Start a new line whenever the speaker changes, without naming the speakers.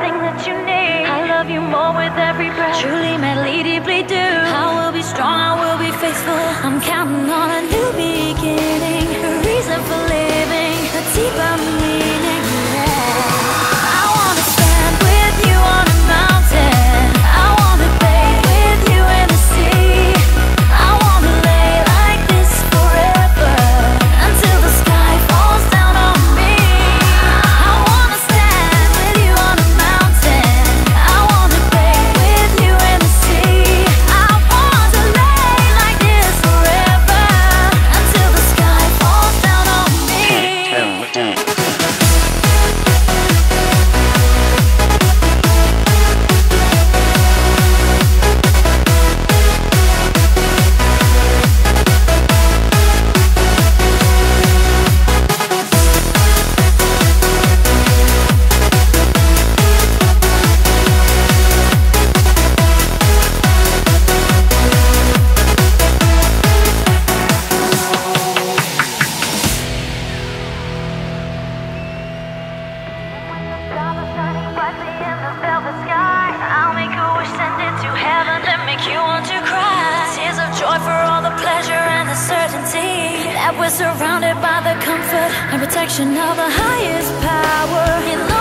everything that you need. I love you more with every breath. Truly, madly, deeply do. I will be strong, I will be faithful. I'm counting on a new beginning, a reason for living, a deeper meaning. Yeah. I wanna stand with you on a mountain. I wanna bathe with you in the sea. I wanna lay like this forever until the sky falls down on me. I wanna stand with you on a mountain. I wanna bathe with you in the sea. I want to lay like this forever until the sky falls down on me. I'll make a wish, send it to heaven, then make you want to cry. Tears of joy for all the pleasure and the certainty that we're surrounded by the comfort and protection of the highest power. In